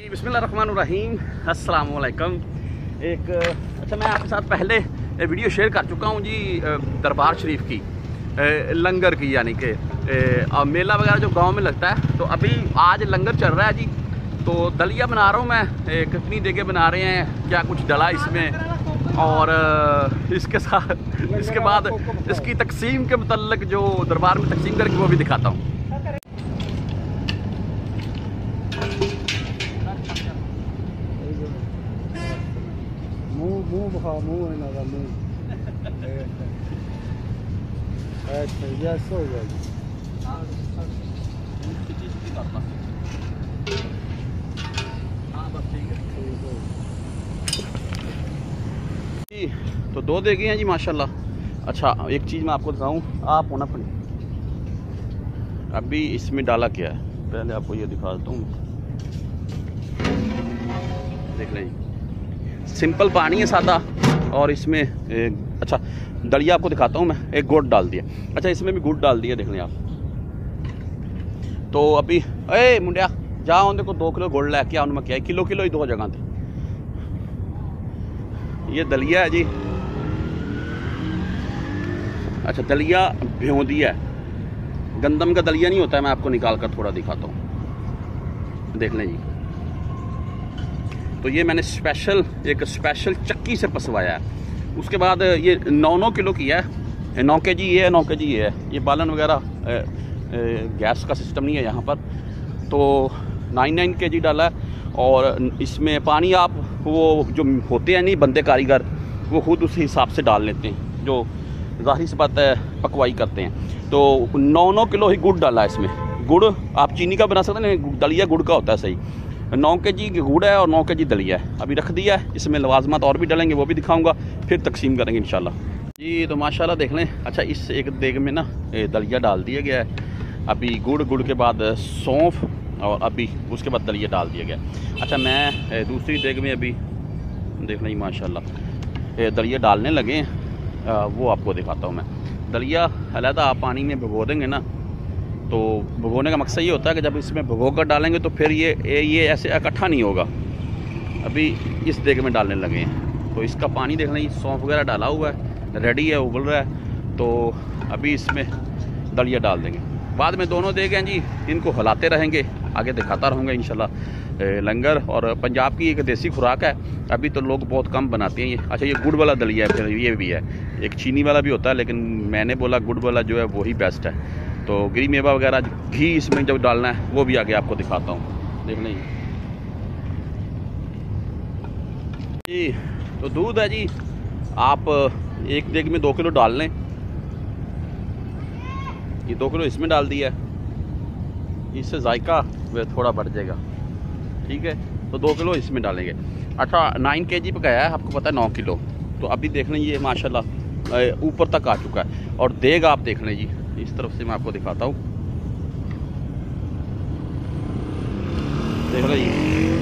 बिस्मिल्लाहिर्रहमानिर्रहीम, अस्सलाम वालेकुम। मैं आपके साथ पहले वीडियो शेयर कर चुका हूँ जी दरबार शरीफ की लंगर की, यानी कि मेला वगैरह जो गांव में लगता है। तो अभी आज लंगर चल रहा है जी। तो दलिया बना रहा हूँ मैं, कितनी देगे बना रहे हैं, क्या कुछ डला इसमें, और इसके साथ इसके बाद इसकी तकसीम के मतलब जो दरबार में तकसीम करके वो भी दिखाता हूँ। मुंह बखा मुंह है ना मुंह हो गया जी। तो दो देगे हैं जी माशाल्लाह। अच्छा, एक चीज़ मैं आपको दिखाऊं, आप होना पड़े अभी इसमें डाला क्या है, पहले आपको ये दिखा देता हूँ। देख लें जी, सिंपल पानी है सादा, और इसमें अच्छा दलिया आपको दिखाता हूँ मैं। एक गुड़ डाल दिया, अच्छा इसमें भी गुड़ डाल दिया, देख लें आप। तो अभी ए मुंडिया जाओ देखो 2 किलो गुड़ लैके आओ, मैं क्या किलो ही दो जगह थे। ये दलिया है जी। अच्छा, दलिया भिगो दिया है, गंदम का दलिया नहीं होता है। मैं आपको निकाल कर थोड़ा दिखाता हूँ, देख लें जी। तो ये मैंने एक स्पेशल चक्की से पसवाया है। उसके बाद ये 9 किलो की है, 9 kg ये है, 9 kg ये है। ये बालन वगैरह गैस का सिस्टम नहीं है यहाँ पर। तो 9 kg डाला है, और इसमें पानी आप वो जो होते हैं नहीं बंदे कारीगर, वो खुद उस हिसाब से डाल लेते हैं, जो ज़ाहिर सी बात है पकवाई करते हैं। तो 9 किलो ही गुड़ डाला है इसमें। गुड़ आप चीनी का बना सकते हैं, दलिया गुड़ का होता है सही। 9 kg गुड़ है और 9 kg दलिया है। अभी रख दिया है, इसमें लवाजमात और भी डालेंगे, वो भी दिखाऊंगा, फिर तकसीम करेंगे इंशाल्लाह जी। तो माशाल्लाह देख लें। अच्छा, इस एक देग में ना दलिया डाल दिया गया है। अभी गुड़ के बाद सौंफ, और अभी उसके बाद दलिया डाल दिया गया। अच्छा, मैं दूसरी देग में अभी देख लें माशाल्लाह दलिया डालने लगे हैं, वो आपको दिखाता हूँ मैं। दलिया अलहदा आप पानी में भिगो देंगे ना, तो भिगोने का मकसद ये होता है कि जब इसमें भिगो कर डालेंगे तो फिर ये ऐसे इकट्ठा नहीं होगा। अभी इस देग में डालने लगे हैं, तो इसका पानी देख लें, सौंफ वगैरह डाला हुआ है, रेडी है, उबल रहा है। तो अभी इसमें दलिया डाल देंगे। बाद में दोनों देग हैं जी, इनको हिलाते रहेंगे, आगे दिखाता रहूँगा इंशाल्लाह। लंगर और पंजाब की एक देसी खुराक है, अभी तो लोग बहुत कम बनाते हैं ये। अच्छा, ये गुड़ वाला दलिया है, फिर ये भी है, एक चीनी वाला भी होता है, लेकिन मैंने बोला गुड़ वाला जो है वही बेस्ट है। तो गिरी मेवा वगैरह घी इसमें जब डालना है वो भी आगे आपको दिखाता हूँ, देख लें जी। तो दूध है जी, आप एक देग में 2 किलो डाल लें। ये 2 किलो इसमें डाल दिया है, इससे जायका वह थोड़ा बढ़ जाएगा, ठीक है। तो 2 किलो इसमें डालेंगे। अच्छा, 9 kg पकाया है, आपको पता है 9 किलो। तो अभी देख लें ये माशाल्लाह ऊपर तक आ चुका है। और देग आप देख लें जी, इस तरफ से मैं आपको दिखाता हूँ, देख लें जी।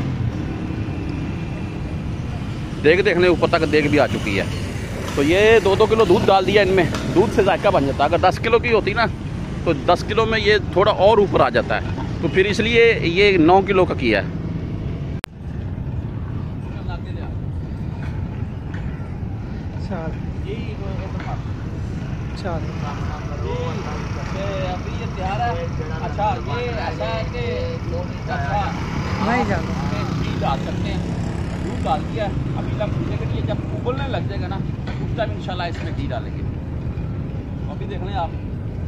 देख लें ऊपर तक देग भी आ चुकी है। तो ये 2 किलो दूध डाल दिया इनमें, दूध से जायका बन जाता है। अगर 10 किलो की होती ना, तो 10 किलो में ये थोड़ा और ऊपर आ जाता है। तो फिर इसलिए ये 9 किलो का किया है। अभी ये तैयार है। अच्छा, ये ऐसा है कि नहीं जाना घी डाल सकते हैं, दूध डाल दिया है। अभी लग लेकिन ये जब उबलने लग जाएगा ना, उस टाइम इंशाल्लाह इसमें घी डालेंगे। अभी देख लें आप,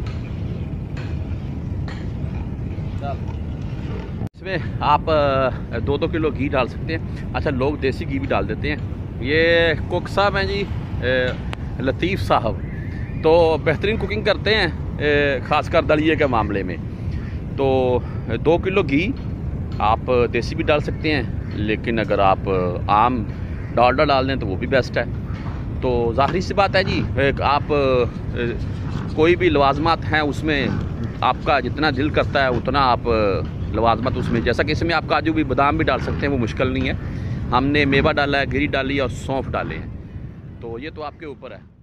इसमें आप 2 किलो घी डाल सकते हैं। अच्छा, लोग देसी घी भी डाल देते हैं। ये कुक साहब हैं जी, लतीफ़ साहब, तो बेहतरीन कुकिंग करते हैं, ख़ासकर दलिये के मामले में। तो 2 किलो घी आप देसी भी डाल सकते हैं, लेकिन अगर आप आम डालडा डाल दें तो वो भी बेस्ट है। तो ज़ाहिर सी बात है जी, आप कोई भी लवाजमात हैं उसमें आपका जितना दिल करता है उतना आप लवाजमत उसमें, जैसा कि इसमें आप काजू भी बादाम भी डाल सकते हैं, वो मुश्किल नहीं है। हमने मेवा डाला है, गिरी डाली और सौंफ डाले हैं। तो ये तो आपके ऊपर है।